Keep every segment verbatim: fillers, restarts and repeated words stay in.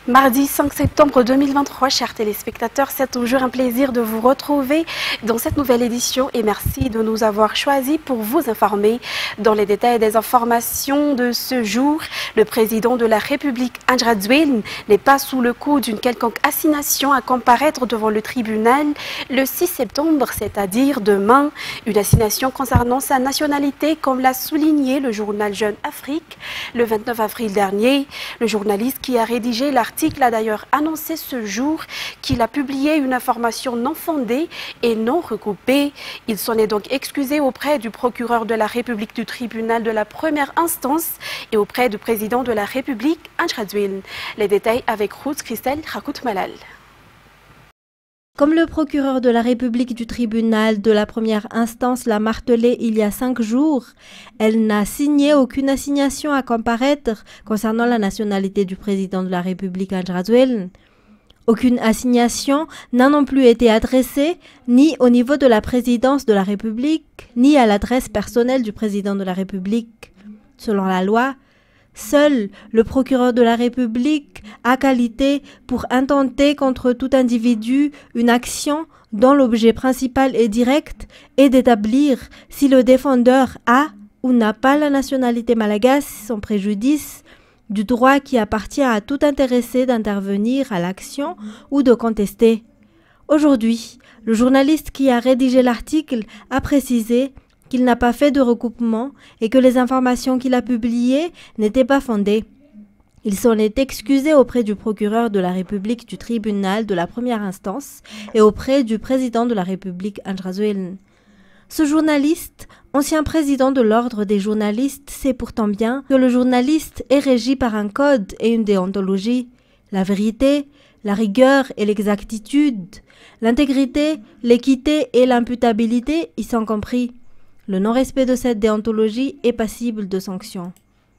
Mardi cinq septembre deux mille vingt-trois, chers téléspectateurs, c'est toujours un plaisir de vous retrouver dans cette nouvelle édition et merci de nous avoir choisis pour vous informer dans les détails des informations de ce jour. Le président de la République, Ange Radzuel, n'est pas sous le coup d'une quelconque assignation à comparaître devant le tribunal le six septembre, c'est-à-dire demain. Une assignation concernant sa nationalité, comme l'a souligné le journal Jeune Afrique le vingt-neuf avril dernier. Le journaliste qui a rédigé l'article L'article a d'ailleurs annoncé ce jour qu'il a publié une information non fondée et non recoupée. Il s'en est donc excusé auprès du procureur de la République du tribunal de la première instance et auprès du président de la République, Ange Radzuel. Les détails avec Ruth Christelle Rakout-Malal. Comme le procureur de la République du tribunal de la première instance l'a martelé il y a cinq jours, elle n'a signé aucune assignation à comparaître concernant la nationalité du président de la République, Ange Radzuel. Aucune assignation n'a non plus été adressée ni au niveau de la présidence de la République, ni à l'adresse personnelle du président de la République. Selon la loi, seul le procureur de la République a qualité pour intenter contre tout individu une action dont l'objet principal et direct est d'établir si le défendeur a ou n'a pas la nationalité malgache sans préjudice du droit qui appartient à tout intéressé d'intervenir à l'action ou de contester. Aujourd'hui, le journaliste qui a rédigé l'article a précisé qu'il n'a pas fait de recoupement et que les informations qu'il a publiées n'étaient pas fondées. Il s'en est excusé auprès du procureur de la République du tribunal de la première instance et auprès du président de la République, Ange Radzuel. Ce journaliste, ancien président de l'ordre des journalistes, sait pourtant bien que le journaliste est régi par un code et une déontologie. La vérité, la rigueur et l'exactitude, l'intégrité, l'équité et l'imputabilité y sont compris. Le non-respect de cette déontologie est passible de sanctions.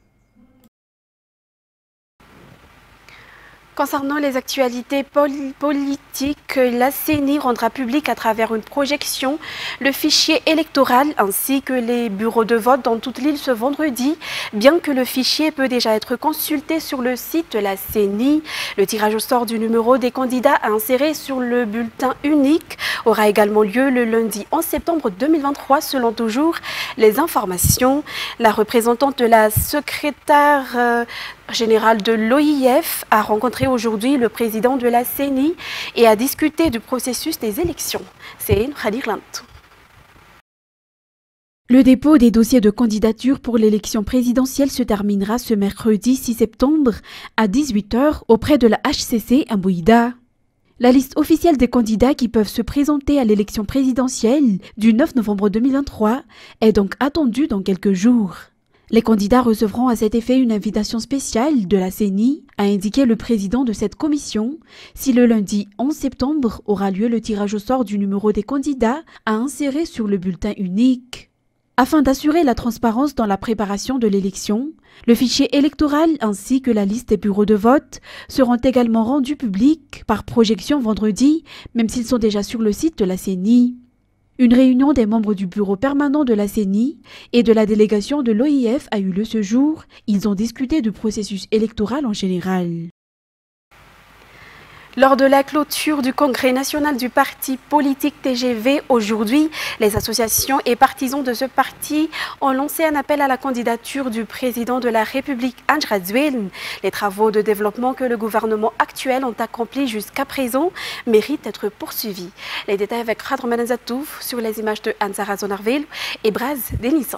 Concernant les actualités pol politiques, la C E N I rendra public à travers une projection le fichier électoral ainsi que les bureaux de vote dans toute l'île ce vendredi. Bien que le fichier peut déjà être consulté sur le site de la C E N I, le tirage au sort du numéro des candidats à insérer sur le bulletin unique aura également lieu le lundi onze septembre deux mille vingt-trois selon toujours les informations. La représentante de la secrétaire euh, générale de l'O I F a rencontré aujourd'hui le président de la C E N I et a discuté du processus des élections. C'est Khadir Lantou. Le dépôt des dossiers de candidature pour l'élection présidentielle se terminera ce mercredi six septembre à dix-huit heures auprès de la H C C à Bouïda. La liste officielle des candidats qui peuvent se présenter à l'élection présidentielle du neuf novembre deux mille vingt-trois est donc attendue dans quelques jours. Les candidats recevront à cet effet une invitation spéciale de la C E N I, a indiqué le président de cette commission, si le lundi onze septembre aura lieu le tirage au sort du numéro des candidats à insérer sur le bulletin unique. Afin d'assurer la transparence dans la préparation de l'élection, le fichier électoral ainsi que la liste des bureaux de vote seront également rendus publics par projection vendredi, même s'ils sont déjà sur le site de la C E N I. Une réunion des membres du bureau permanent de la C E N I et de la délégation de l'O I F a eu lieu ce jour. Ils ont discuté du processus électoral en général. Lors de la clôture du Congrès national du parti politique T G V aujourd'hui, les associations et partisans de ce parti ont lancé un appel à la candidature du président de la République, Ange Radzuel. Les travaux de développement que le gouvernement actuel ont accomplis jusqu'à présent méritent d'être poursuivis. Les détails avec Khadr Manazatouf sur les images de Ansara Zonarville et Braz Denissan.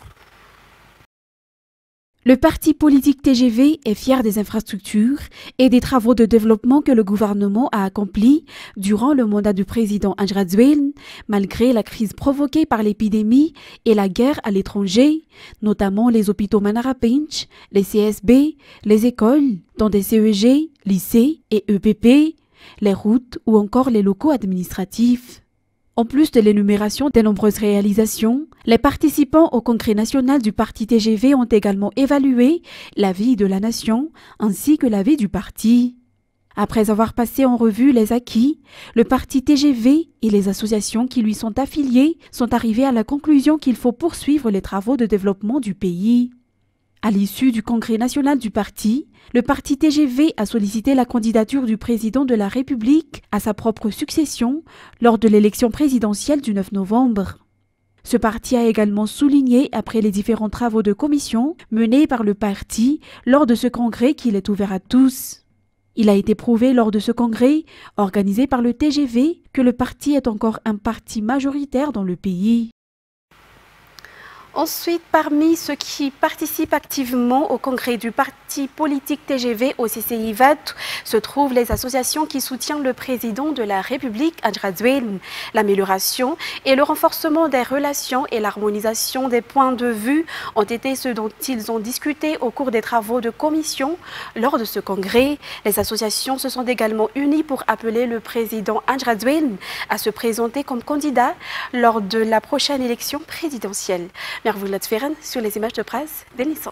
Le parti politique T G V est fier des infrastructures et des travaux de développement que le gouvernement a accomplis durant le mandat du président Ange Radzuel, malgré la crise provoquée par l'épidémie et la guerre à l'étranger, notamment les hôpitaux Manara Pinch, les C S B, les écoles, dont des C E G, lycées et E P P, les routes ou encore les locaux administratifs. En plus de l'énumération des nombreuses réalisations, les participants au Congrès national du parti T G V ont également évalué la vie de la nation ainsi que la vie du parti. Après avoir passé en revue les acquis, le parti T G V et les associations qui lui sont affiliées sont arrivés à la conclusion qu'il faut poursuivre les travaux de développement du pays. À l'issue du congrès national du parti, le parti T G V a sollicité la candidature du président de la République à sa propre succession lors de l'élection présidentielle du neuf novembre. Ce parti a également souligné, après les différents travaux de commission menés par le parti lors de ce congrès, qu'il est ouvert à tous. Il a été prouvé lors de ce congrès, organisé par le T G V, que le parti est encore un parti majoritaire dans le pays. Ensuite, parmi ceux qui participent activement au congrès du parti politique T G V au C C I V A T se trouvent les associations qui soutiennent le président de la République, Andradouel. L'amélioration et le renforcement des relations et l'harmonisation des points de vue ont été ceux dont ils ont discuté au cours des travaux de commission lors de ce congrès. Les associations se sont également unies pour appeler le président Andradouel à se présenter comme candidat lors de la prochaine élection présidentielle. Sur les images de presse d'Elisson.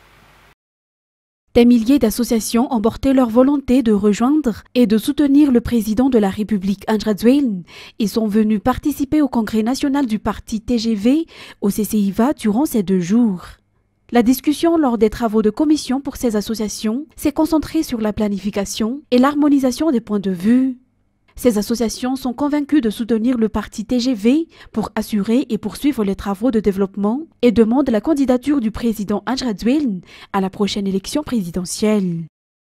Des milliers d'associations ont porté leur volonté de rejoindre et de soutenir le président de la République, Andradouel, et sont venus participer au congrès national du parti T G V au C C I V A durant ces deux jours. La discussion lors des travaux de commission pour ces associations s'est concentrée sur la planification et l'harmonisation des points de vue. Ces associations sont convaincues de soutenir le parti T G V pour assurer et poursuivre les travaux de développement et demandent la candidature du président Andradouel à la prochaine élection présidentielle.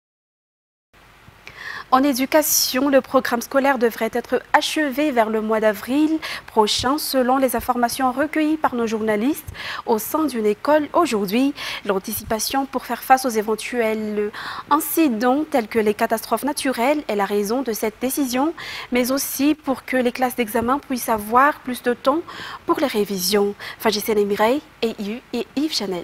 En éducation, le programme scolaire devrait être achevé vers le mois d'avril prochain, selon les informations recueillies par nos journalistes au sein d'une école aujourd'hui. L'anticipation pour faire face aux éventuels incidents tels que les catastrophes naturelles est la raison de cette décision, mais aussi pour que les classes d'examen puissent avoir plus de temps pour les révisions. Fajissene Mireille et Yves Chanel.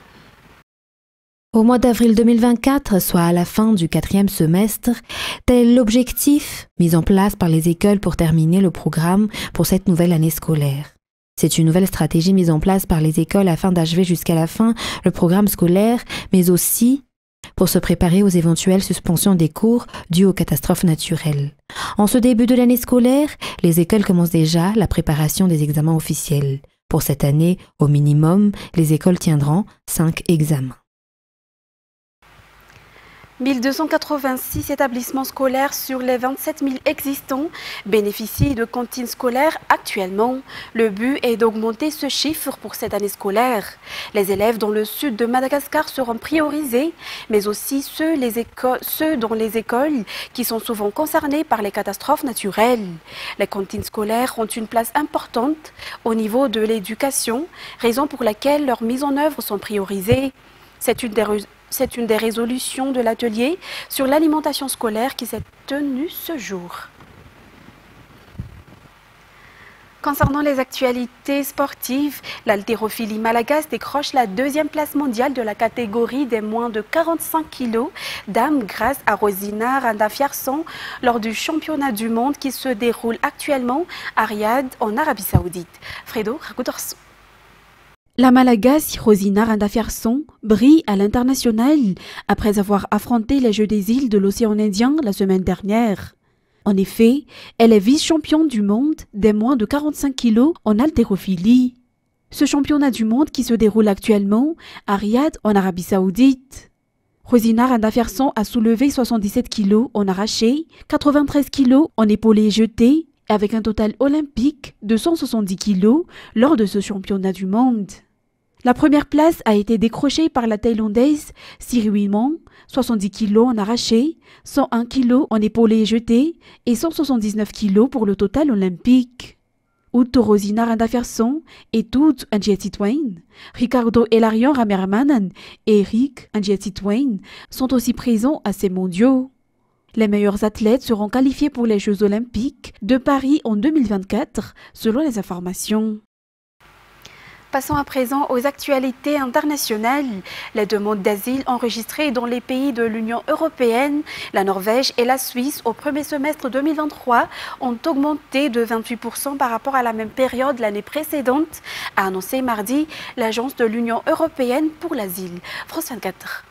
Au mois d'avril deux mille vingt-quatre, soit à la fin du quatrième semestre, tel est l'objectif mis en place par les écoles pour terminer le programme pour cette nouvelle année scolaire. C'est une nouvelle stratégie mise en place par les écoles afin d'achever jusqu'à la fin le programme scolaire, mais aussi pour se préparer aux éventuelles suspensions des cours dues aux catastrophes naturelles. En ce début de l'année scolaire, les écoles commencent déjà la préparation des examens officiels. Pour cette année, au minimum, les écoles tiendront cinq examens. mille deux cent quatre-vingt-six établissements scolaires sur les vingt-sept mille existants bénéficient de cantines scolaires actuellement. Le but est d'augmenter ce chiffre pour cette année scolaire. Les élèves dans le sud de Madagascar seront priorisés, mais aussi ceux, les écoles, ceux dans les écoles qui sont souvent concernés par les catastrophes naturelles. Les cantines scolaires ont une place importante au niveau de l'éducation, raison pour laquelle leurs mises en œuvre sont priorisées. C'est une des C'est une des résolutions de l'atelier sur l'alimentation scolaire qui s'est tenu ce jour. Concernant les actualités sportives, l'haltérophilie malagasy décroche la deuxième place mondiale de la catégorie des moins de quarante-cinq kilos dames grâce à Rosina Randafiarson lors du championnat du monde qui se déroule actuellement à Riyad en Arabie Saoudite. Fredo Ragoudorso. La Malagasy Rosina Randafiarson brille à l'international après avoir affronté les Jeux des îles de l'océan Indien la semaine dernière. En effet, elle est vice-championne du monde des moins de quarante-cinq kilos en haltérophilie. Ce championnat du monde qui se déroule actuellement à Riyad en Arabie Saoudite. Rosina Randafiarson a soulevé soixante-dix-sept kilos en arraché, quatre-vingt-treize kilos en épaulé jeté, avec un total olympique de cent soixante-dix kilos lors de ce championnat du monde. La première place a été décrochée par la Thaïlandaise Siriwimon, soixante-dix kilos en arraché, cent un kilos en épaulé jeté et cent soixante-dix-neuf kilos pour le total olympique. Outre Rosina Randafiarson et Tout Angietitwain, Ricardo Elarion Rameramanan et Eric Angietitwain sont aussi présents à ces mondiaux. Les meilleurs athlètes seront qualifiés pour les Jeux olympiques de Paris en deux mille vingt-quatre, selon les informations. Passons à présent aux actualités internationales. Les demandes d'asile enregistrées dans les pays de l'Union européenne, la Norvège et la Suisse au premier semestre deux mille vingt-trois ont augmenté de vingt-huit pour cent par rapport à la même période l'année précédente, a annoncé mardi l'Agence de l'Union européenne pour l'asile. France vingt-quatre.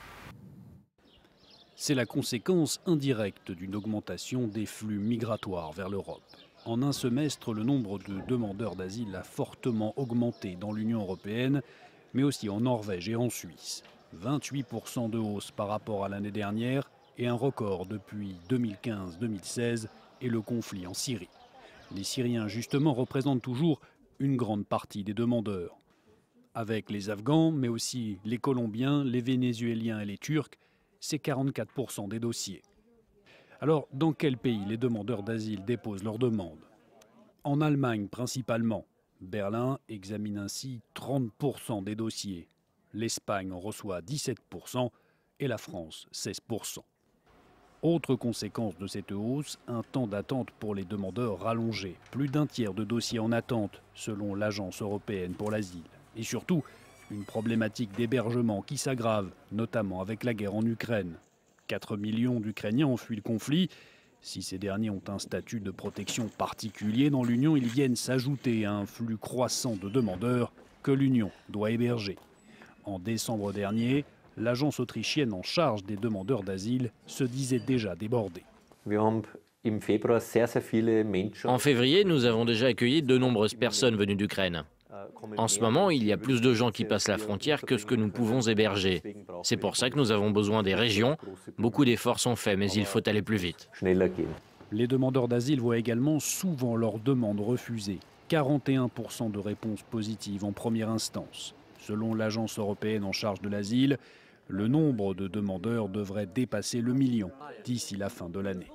C'est la conséquence indirecte d'une augmentation des flux migratoires vers l'Europe. En un semestre, le nombre de demandeurs d'asile a fortement augmenté dans l'Union européenne, mais aussi en Norvège et en Suisse. vingt-huit pour cent de hausse par rapport à l'année dernière et un record depuis deux mille quinze deux mille seize et le conflit en Syrie. Les Syriens, justement, représentent toujours une grande partie des demandeurs. Avec les Afghans, mais aussi les Colombiens, les Vénézuéliens et les Turcs, c'est quarante-quatre pour cent des dossiers. Alors, dans quel pays les demandeurs d'asile déposent leurs demandes? En Allemagne principalement. Berlin examine ainsi trente pour cent des dossiers. L'Espagne en reçoit dix-sept pour cent et la France seize pour cent. Autre conséquence de cette hausse, un temps d'attente pour les demandeurs rallongé. Plus d'un tiers de dossiers en attente, selon l'Agence européenne pour l'asile. Et surtout, une problématique d'hébergement qui s'aggrave, notamment avec la guerre en Ukraine. quatre millions d'Ukrainiens ont fui le conflit. Si ces derniers ont un statut de protection particulier dans l'Union, ils viennent s'ajouter à un flux croissant de demandeurs que l'Union doit héberger. En décembre dernier, l'agence autrichienne en charge des demandeurs d'asile se disait déjà débordée. En février, nous avons déjà accueilli de nombreuses personnes venues d'Ukraine. En ce moment, il y a plus de gens qui passent la frontière que ce que nous pouvons héberger. C'est pour ça que nous avons besoin des régions. Beaucoup d'efforts sont faits, mais il faut aller plus vite. Les demandeurs d'asile voient également souvent leurs demandes refusées. quarante et un pour cent de réponses positives en première instance. Selon l'agence européenne en charge de l'asile, le nombre de demandeurs devrait dépasser le million d'ici la fin de l'année.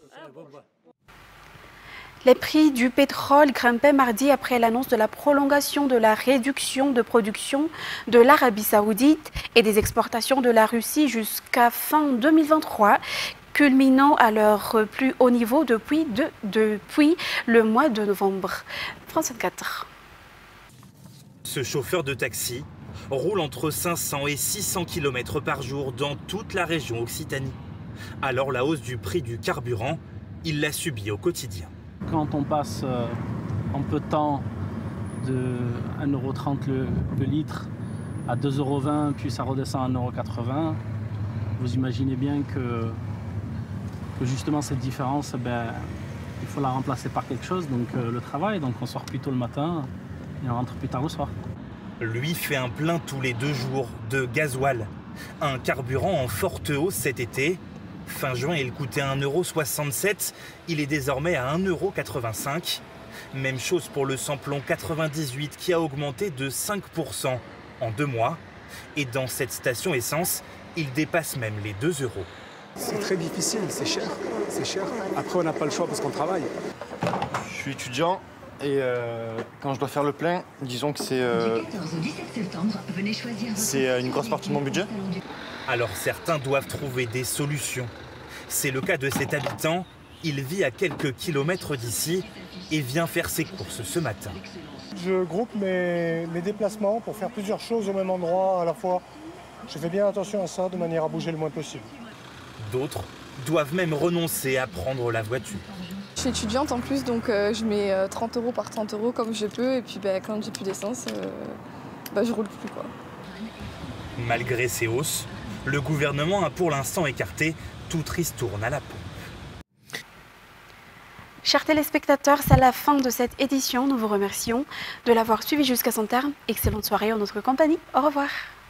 Les prix du pétrole grimpaient mardi après l'annonce de la prolongation de la réduction de production de l'Arabie saoudite et des exportations de la Russie jusqu'à fin deux mille vingt-trois, culminant à leur plus haut niveau depuis, de, depuis le mois de novembre. France vingt-quatre. Ce chauffeur de taxi roule entre cinq cents et six cents kilomètres par jour dans toute la région Occitanie. Alors la hausse du prix du carburant, il l'a subie au quotidien. Quand on passe euh, en peu de temps de un euro trente le, le litre à deux euros vingt, puis ça redescend à un euro quatre-vingts, vous imaginez bien que, que justement cette différence, ben, il faut la remplacer par quelque chose, donc euh, le travail. Donc on sort plus tôt le matin et on rentre plus tard le soir. Lui fait un plein tous les deux jours de gasoil. Un carburant en forte hausse cet été. Fin juin, il coûtait un euro soixante-sept, il est désormais à un euro quatre-vingt-cinq. Même chose pour le samplon quatre-vingt-dix-huit qui a augmenté de cinq pour cent en deux mois. Et dans cette station essence, il dépasse même les deux euros. C'est très difficile, c'est cher, c'est cher. Après, on n'a pas le choix parce qu'on travaille. Je suis étudiant et euh, quand je dois faire le plein, disons que c'est euh, c'est une grosse partie de mon budget. Alors certains doivent trouver des solutions. C'est le cas de cet habitant. Il vit à quelques kilomètres d'ici et vient faire ses courses ce matin. Je groupe mes, mes déplacements pour faire plusieurs choses au même endroit à la fois. Je fais bien attention à ça de manière à bouger le moins possible. D'autres doivent même renoncer à prendre la voiture. Je suis étudiante en plus, donc euh, je mets euh, trente euros par trente euros comme je peux. Et puis bah, quand j'ai plus d'essence, euh, bah, je roule plus, quoi. Malgré ces hausses, le gouvernement a pour l'instant écarté toute ristourne à la pompe. Chers téléspectateurs, c'est la fin de cette édition. Nous vous remercions de l'avoir suivi jusqu'à son terme. Excellente soirée en notre compagnie. Au revoir.